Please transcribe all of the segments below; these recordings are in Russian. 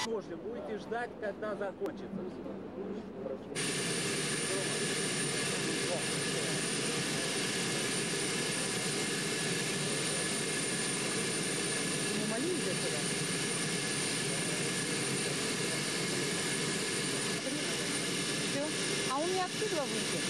поможем. Будете ждать, когда закончится. Не молись за сюда. Все. А он не откуда выйдет?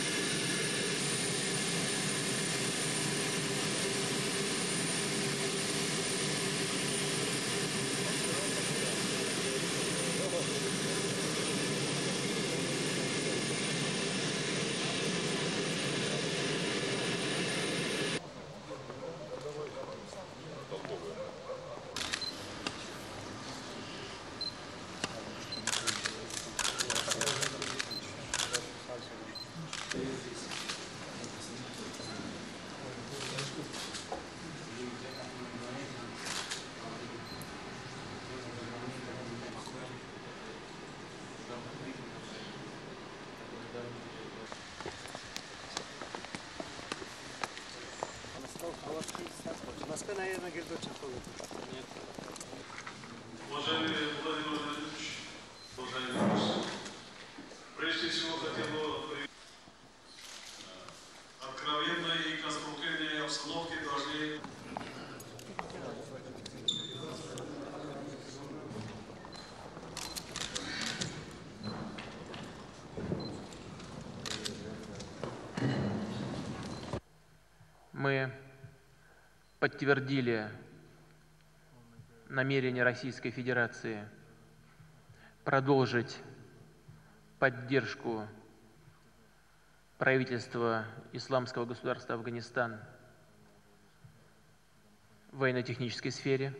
Уважаемый Владимир Владимирович, уважаемые гости, прежде всего хотел бы откровенной и конструктивной обстановке должны мы подтвердили намерение Российской Федерации продолжить поддержку правительства Исламского государства Афганистан в военно-технической сфере,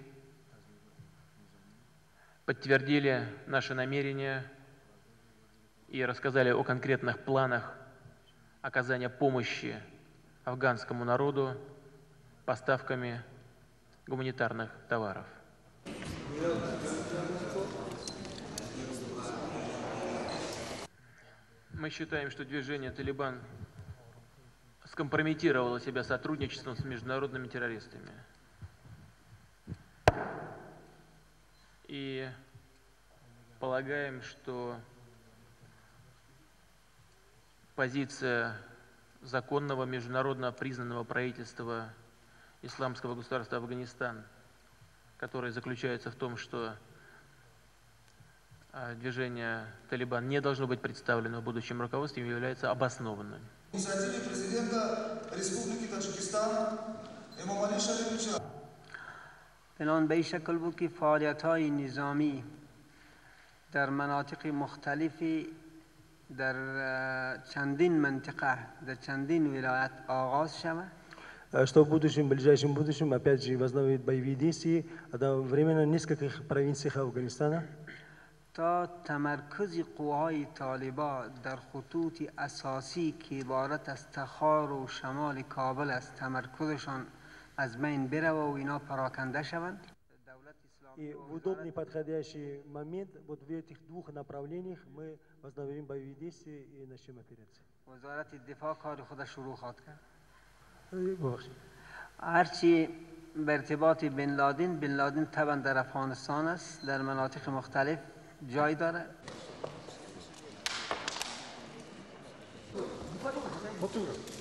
подтвердили наши намерения и рассказали о конкретных планах оказания помощи афганскому народу поставками гуманитарных товаров. Мы считаем, что движение «Талибан» скомпрометировало себя сотрудничеством с международными террористами. И полагаем, что позиция законного международно признанного правительства Исламского государства Афганистан, которое заключается в том, что движение «Талибан» не должно быть представлено в будущем руководстве, является обоснованным. Инициативе президента Республики Таджикистан Эмомали Шариповича. پلان به این شکل بود که فعالیت‌های نظامی در مناطق مختلفی در چندین منطقه در چندین ولایت آغاز شود. Что в будущем, в ближайшем будущем, опять же, возобновить боевые действия одновременно в нескольких провинциях Афганистана. تا تمرکز قواهای طالبان در خطوط اساسی که عبارت از تخار و شمال کابل است تمرکزشان از بین بره و اینا پراکنده شوند. И в удобный подходящий момент вот в этих двух направлениях мы возобновим боевые действия и начнем операции. وزارت دفاع کار خود شروع خواهد کرد. ببخشید. هرچی به ارتباط بن لادن طبعا در افغانستان است، در مناطق مختلف جای داره.